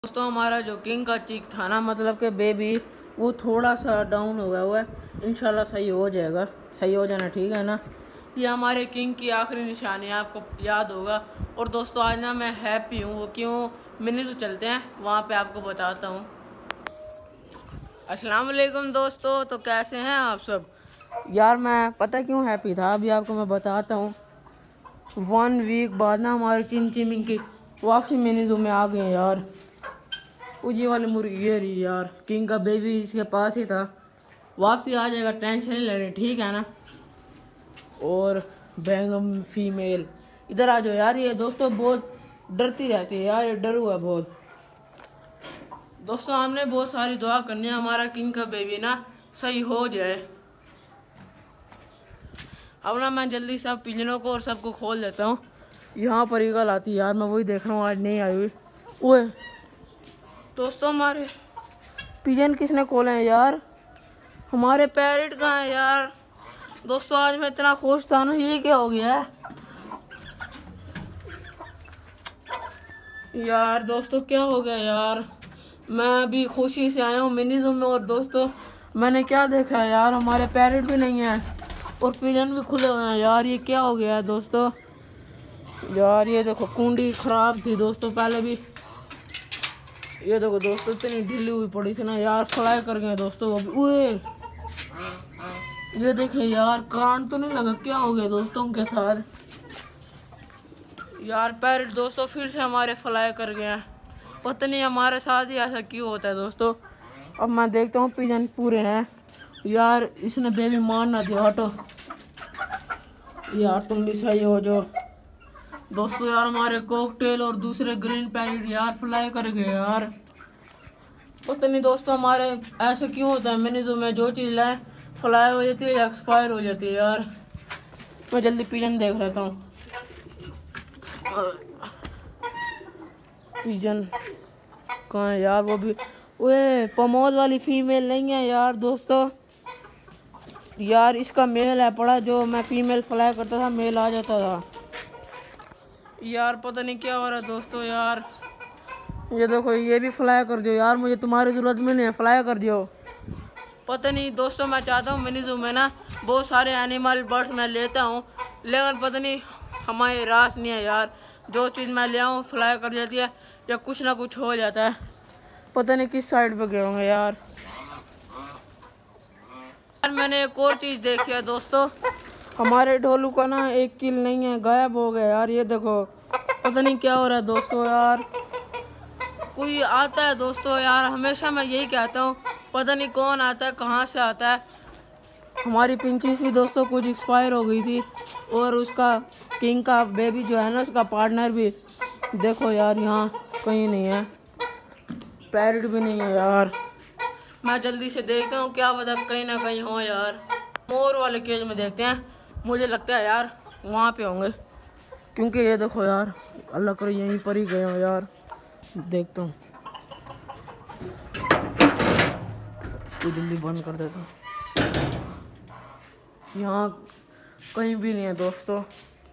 दोस्तों हमारा जो किंग का चीक था ना, मतलब कि बेबी, वो थोड़ा सा डाउन हो गया हुआ है। इंशाल्लाह सही हो जाएगा, सही हो जाना, ठीक है ना। ये हमारे किंग की आखिरी निशानी है, आपको याद होगा। और दोस्तों आज ना मैं हैप्पी हूँ, वो क्यों, मिनी तो चलते हैं वहाँ पे आपको बताता हूँ। अस्सलाम वालेकुम दोस्तों, तो कैसे हैं आप सब। यार मैं पता क्यों हैप्पी था, अभी आपको मैं बताता हूँ। 1 वीक बाद ना हमारे चिमिंग की वापसी मिनी जू में आ गए यार। ये वाली मुर्गी ये रही यार, किंग का बेबी इसके पास ही था, वापसी आ जाएगा, टेंशन नहीं ले रही, ठीक है ना। और बैंगम फीमेल इधर आ जाओ यार। ये दोस्तों बहुत डरती रहती है यार, ये डरू है बहुत। दोस्तों हमने बहुत सारी दुआ करनी है, हमारा किंग का बेबी ना सही हो जाए। अब ना मैं जल्दी से अब पिंजरों को और सबको खोल देता हूँ। यहाँ पर ईगल आती है यार, मैं वही देख रहा हूँ, आज नहीं आई हुई। ओए दोस्तों हमारे पिजन किसने खोले हैं यार, हमारे पैरेट कहाँ है यार। दोस्तों आज मैं इतना खुश था ना, ये क्या हो गया है यार। दोस्तों क्या हो गया यार, मैं अभी खुशी से आया हूँ मिनी जू में, और दोस्तों मैंने क्या देखा है यार, हमारे पैरेट भी नहीं है और पिजन भी खुले हुए हैं यार। ये क्या हो गया है दोस्तों यार। ये देखो कुंडी खराब थी दोस्तों पहले भी, ये देखो दोस्तों इतनी ढीली हुई पड़ी थी ना यार, फ्लाई कर गए दोस्तों अभी। ओए ये देखे यार, कान तो नहीं लगा, क्या हो गया दोस्तों उनके साथ यार। पैरेट दोस्तों फिर से हमारे फ्लाई कर गए हैं, पता नहीं हमारे साथ ही ऐसा क्यों होता है दोस्तों। अब मैं देखता हूँ पिजन पूरे हैं यार, इसने बेबी मारना दिया, हटो यार, तुम भी सही हो जो। दोस्तों यार हमारे कॉकटेल और दूसरे ग्रीन पैरेट यार फ्लाई कर गए यार, पता नहीं दोस्तों हमारे ऐसे क्यों होता है। मिनी जू में जो चीज़ लाए फ्लाई हो जाती है या एक्सपायर हो जाती है यार। मैं जल्दी पिजन देख लेता हूँ। पिजन कहाँ है यार, वो भी ओए पमोज वाली फीमेल नहीं है यार दोस्तों यार, इसका मेल है पड़ा, जो मैं फीमेल फ्लाई करता था मेल आ जाता था यार। पता नहीं क्या हो रहा है दोस्तों यार। ये देखो ये भी फ्लाई कर दो यार, मुझे तुम्हारी ज़रूरत भी नहीं है, फ्लाई कर दो। पता नहीं दोस्तों, मैं चाहता हूँ मिनी जू में ना बहुत सारे एनिमल बर्ड्स मैं लेता हूँ, लेकिन पता नहीं हमारे रास नहीं है यार। जो चीज़ मैं ले आऊँ फ्लाई कर जाती है या कुछ ना कुछ हो जाता है, पता नहीं किस साइड पे गए होंगे यार। मैंने एक और चीज़ देखी है दोस्तों, हमारे ढोलू का ना एक किल नहीं है, गायब हो गया यार। ये देखो पता नहीं क्या हो रहा है दोस्तों यार। कोई आता है दोस्तों यार, हमेशा मैं यही कहता हूँ, पता नहीं कौन आता है, कहाँ से आता है। हमारी पिंचीस भी दोस्तों कुछ एक्सपायर हो गई थी, और उसका किंग का बेबी जो है ना, उसका पार्टनर भी देखो यार, यहाँ कहीं नहीं है, पैरेट भी नहीं है यार। मैं जल्दी से देखता हूँ, क्या पता कहीं ना कहीं हो यार। मोर वाले केज में देखते हैं, मुझे लगता है यार वहाँ पे होंगे, क्योंकि ये देखो यार, अल्लाह करे यहीं पर ही गए हो यार। देखता हूँ, इसको जल्दी बंद कर देता हूँ। यहाँ कहीं भी नहीं है दोस्तों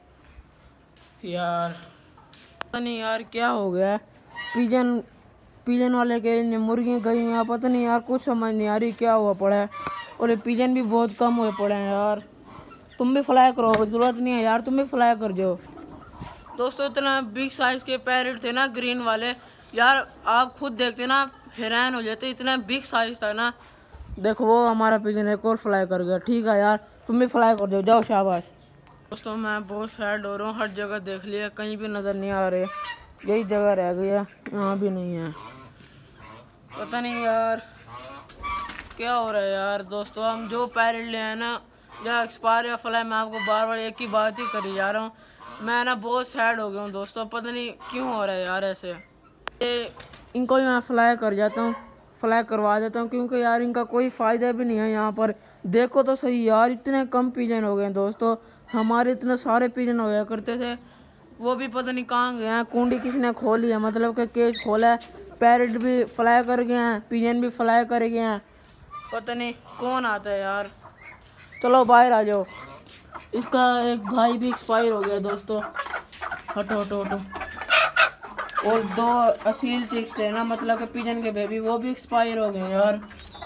यार, पता नहीं यार क्या हो गया है। पिजन वाले के मुर्गियाँ गई हैं, पता नहीं यार, कुछ समझ नहीं आ रही क्या हुआ पड़ा है। और ये पिजन भी बहुत कम हुए पड़े हैं यार। तुम भी फ्लाई करो, ज़रूरत नहीं है यार, तुम भी फ्लाई कर दो दोस्तों। इतना बिग साइज़ के पैरेट थे ना ग्रीन वाले यार, आप खुद देखते ना हैरान हो जाते, इतना बिग साइज़ था ना। देखो वो हमारा पिजन एक और फ्लाई कर गया, ठीक है यार, तुम भी फ्लाई कर दो, जाओ शाबाश। दोस्तों मैं बहुत सैड हो रहा हूँ, हर जगह देख लिया, कहीं भी नज़र नहीं आ रहे, यही जगह रह गई है, यहाँ भी नहीं है। पता नहीं यार क्या हो रहा है यार। दोस्तों हम जो पैरेट ले हैं ना, या एक्सपायर या फ्लाई, मैं आपको बार बार एक ही बात ही करी जा रहा हूँ। मैं ना बहुत सैड हो गया हूँ दोस्तों, पता नहीं क्यों हो रहा है यार ऐसे। ये इनको भी मैं फ्लाई कर जाता हूँ, फ्लाई करवा देता हूँ, क्योंकि यार इनका कोई फ़ायदा भी नहीं है यहाँ पर। देखो तो सही यार, इतने कम पिजन हो गए दोस्तों, हमारे इतने सारे पिजन हो गया करते थे, वो भी पता नहीं कहाँ गए हैं। कुंडी किसने खोली है, मतलब कि केज खोला है, पैरेट भी फ्लाई कर गए हैं, पिजन भी फ्लाई कर गए हैं, पता नहीं कौन आता है यार। चलो बाहर आ जाओ, इसका एक भाई भी एक्सपायर हो गया दोस्तों, हटो हटो हटो। और 2 असील चिक्स थे ना, मतलब कि पिजन के बेबी, वो भी एक्सपायर हो गए यार।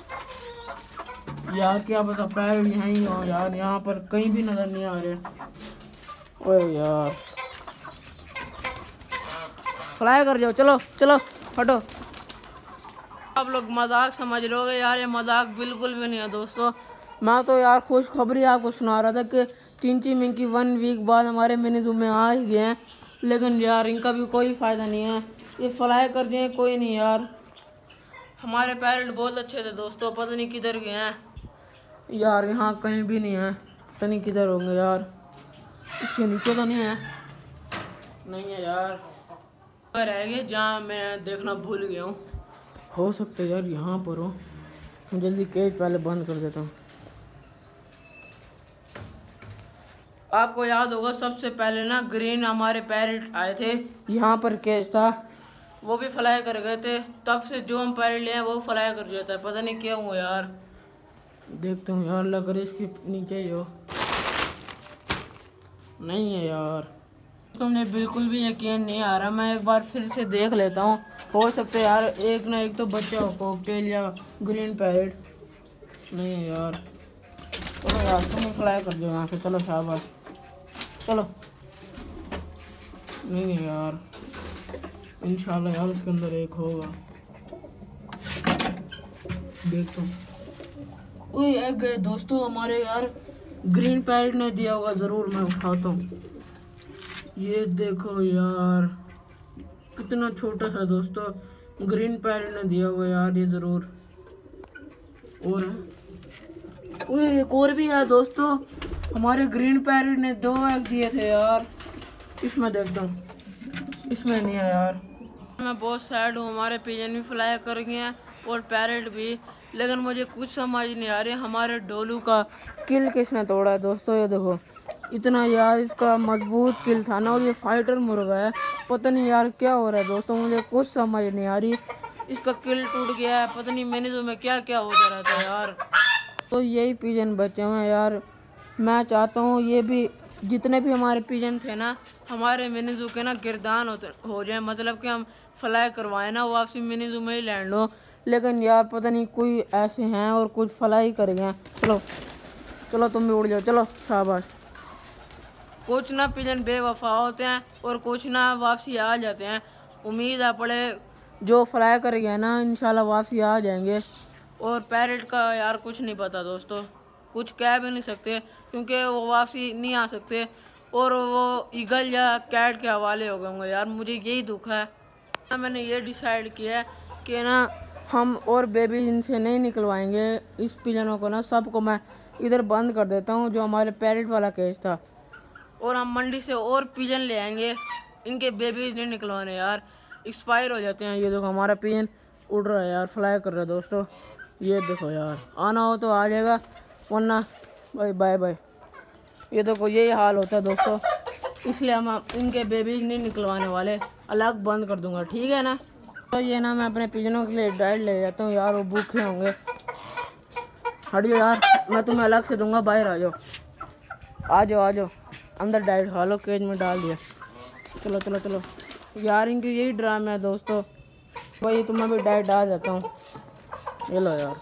यार क्या पता पैर यहीं हो यार, यहाँ पर कहीं भी नजर नहीं आ रहे। ओए यार फ्लाई कर जाओ, चलो चलो हटो। आप लोग मजाक समझ लोगे यार, ये मजाक बिल्कुल भी नहीं है दोस्तों। मैं तो यार खुशखबरी आपको सुना रहा था कि चिंची मिंकी 1 वीक बाद हमारे मिनी जू में आ ही गए हैं, लेकिन यार इनका भी कोई फ़ायदा नहीं है, ये फ्लाई कर दिए कोई नहीं यार। हमारे पेरेंट बहुत अच्छे थे दोस्तों, पता नहीं किधर गए हैं यार, यहाँ कहीं भी नहीं है, पता नहीं किधर होंगे यार। इसके नीचे तो नहीं है, नहीं है यार, रह गए जहाँ मैं देखना भूल गया हूँ। हो सकता है यार यहाँ पर हो, मैं जल्दी केज पहले बंद कर देता हूँ। आपको याद होगा सबसे पहले ना ग्रीन हमारे पैरेट आए थे, यहाँ पर केज था, वो भी फ्लाई कर गए थे। तब से जो हम पैरेट लिए हैं वो फ्लाई कर जाता है, पता नहीं क्या हुआ यार। देखता हूँ यार, लग रहा है इसके नीचे ही हो, नहीं है यार। तुमने बिल्कुल भी यकीन नहीं आ रहा, मैं एक बार फिर से देख लेता हूँ, हो सकता है यार एक ना एक तो बच्चा हो कॉकटेल या ग्रीन पैरेट। नहीं है यार, चलो यार तुम फ्लाई कर दो यहाँ से, चलो शाबाश चलो। नहीं है यार, इंशाल्लाह यार इसके अंदर एक होगा, देखता हूँ। ओए एक गए दोस्तों हमारे यार, ग्रीन पैरेट ने दिया होगा ज़रूर, मैं उठाता हूँ। ये देखो यार कितना छोटा सा दोस्तों, ग्रीन पैरेट ने दिया होगा यार ये ज़रूर। और ओए एक और भी है दोस्तों, हमारे ग्रीन पैरेट ने 2 एग दिए थे यार। इसमें देखता हूँ, इसमें नहीं है यार। मैं बहुत सैड हूँ, हमारे पिजन भी फ्लाई कर गए हैं और पैरेट भी, लेकिन मुझे कुछ समझ नहीं आ रही हमारे डोलू का किल किसने तोड़ा है दोस्तों। ये देखो इतना यार इसका मजबूत किल था ना, और ये फाइटर मुर्गा है, पता नहीं यार क्या हो रहा है दोस्तों, मुझे कुछ समझ नहीं आ रही। इसका किल टूट गया है, पता नहीं मैंने तो में क्या क्या होता रहता है यार। तो यही पिजन बचे हुए हैं यार, मैं चाहता हूँ ये भी, जितने भी हमारे पिजन थे ना हमारे मिनी जू के ना गिरदान हो जाए, मतलब कि हम फ्लाई करवाएं ना, वापसी मिनी जू में ही लैंड हो। लेकिन यार पता नहीं कोई ऐसे हैं और कुछ फ्लाई कर गए। चलो चलो तुम भी उड़ जाओ, चलो शाबाश। कुछ ना पिजन बेवफा होते हैं और कुछ ना वापसी आ जाते हैं। उम्मीद है पड़े जो फ्लाई कर गए ना इंशाल्लाह वापसी आ जाएंगे। और पैरेट का यार कुछ नहीं पता दोस्तों, कुछ कह भी नहीं सकते क्योंकि वो वापसी नहीं आ सकते, और वो ईगल या कैट के हवाले हो गए होंगे यार, मुझे यही दुख है। मैंने ये डिसाइड किया है कि ना हम और बेबी इनसे नहीं निकलवाएंगे, इस पिजनों को ना सबको मैं इधर बंद कर देता हूँ जो हमारे पैरेट वाला केज था, और हम मंडी से और पिजन ले आएंगे, इनके बेबीज नहीं निकलवाने यार, एक्सपायर हो जाते हैं। ये देखो हमारा पिजन उड़ रहा है यार, फ्लाई कर रहा है दोस्तों, ये देखो यार, आना हो तो आ जाएगा वरना भाई बाय बाय। ये देखो यही हाल होता है दोस्तों, इसलिए हम इनके बेबीज नहीं निकलवाने वाले, अलग बंद कर दूंगा, ठीक है ना। तो ये ना मैं अपने पिजनों के लिए डाइट ले जाता हूँ यार, वो भूखे होंगे। हटियो यार, मैं तुम्हें अलग से दूंगा, बाहर आ जाओ आ जाओ आ जाओ, अंदर डाइट खा लो, केज में डाल दिया। चलो चलो चलो यार, इनकी यही ड्रामा है दोस्तों, भाई तुम्हें भी डाइट डाल देता हूँ, ये लो यार,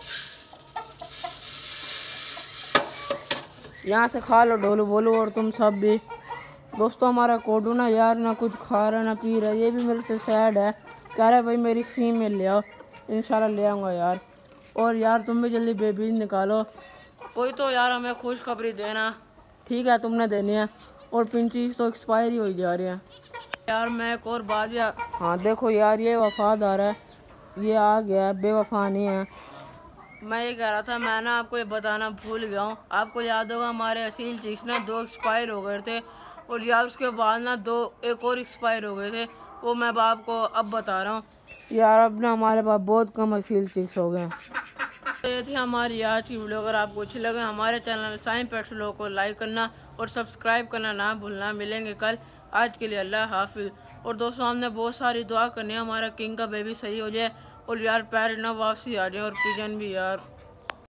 यहाँ से खा लो डोलू बोलू और तुम सब भी। दोस्तों हमारा कोडू ना यार ना कुछ खा रहा ना पी रहा, ये भी मेरे से सैड है, कह रहा है भाई मेरी फीमेल ले आओ, इंशाल्लाह ले आऊँगा यार। और यार तुम भी जल्दी बेबीज निकालो, कोई तो यार हमें खुशखबरी देना, ठीक है तुमने देनी है। और पिंचीज तो एक्सपायर ही हो जा रही है यार। मैं एक और बात यार, हाँ देखो यार ये वफादार है, ये आ गया, बेवफा नहीं है। मैं ये कह रहा था, मैं ना आपको ये बताना भूल गया हूँ, आपको याद होगा हमारे असील चिक्स ना 2 एक्सपायर हो गए थे, और यार उसके बाद ना 2 एक और एक्सपायर हो गए थे, वो मैं आपको अब बता रहा हूँ यार। अब ना हमारे पास बहुत कम असील चिक्स हो गए हैं। तो ये थी हमारी आज की वीडियो, अगर आपको अच्छी लगे हमारे चैनल साइंस पेट्स लोगों को लाइक करना और सब्सक्राइब करना ना भूलना। मिलेंगे कल, आज के लिए अल्लाह हाफिज़। और दोस्तों हमने बहुत सारी दुआ करनी है हमारा किंग का बेबी सही हो जाए, और यार पैरेट ना वापसी आ जाए, और पिजन भी यार।